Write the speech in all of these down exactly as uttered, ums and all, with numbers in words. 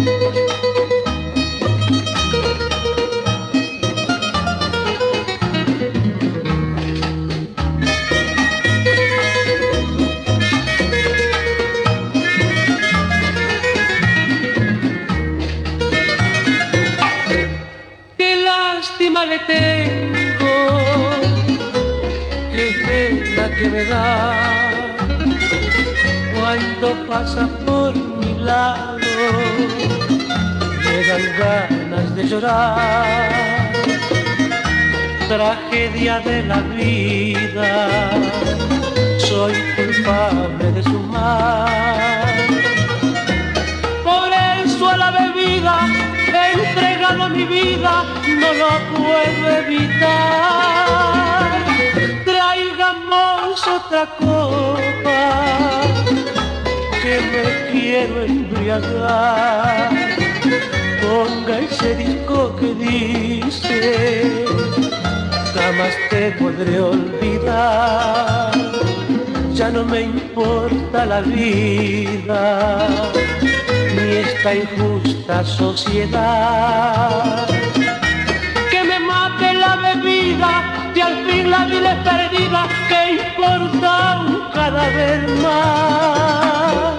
Lástima le tengo, qué pena que me da cuando pasa por mi lado, me dan ganas de llorar. Tragedia de la vida, soy culpable de su mal. Por eso a la bebida he entregado mi vida, no lo puedo evitar. Traigamos otra copa, que me quiero embriagar. Ponga ese disco que dice, jamás te podré olvidar. Ya no me importa la vida, ni esta injusta sociedad. Que me mate la bebida, y al fin la vida es perdida, que importa un cadáver más.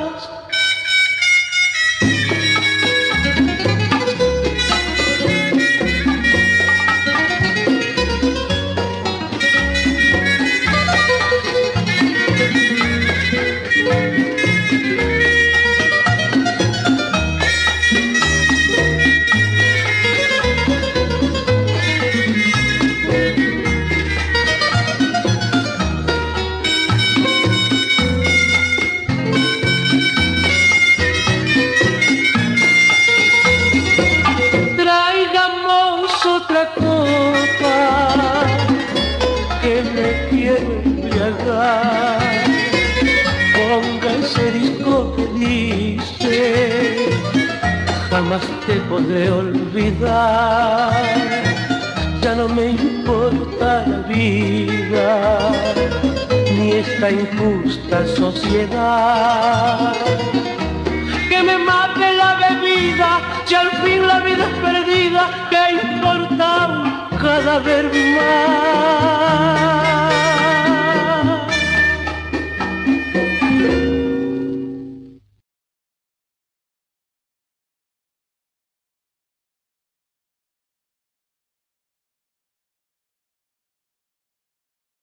Otra copa, que me quiero embriagar. Ponga ese disco que dice, jamás te podré olvidar. Ya no me importa la vida, ni esta injusta sociedad. Que me mate la bebida, y al fin la vida es perdida, que importa un cadáver más.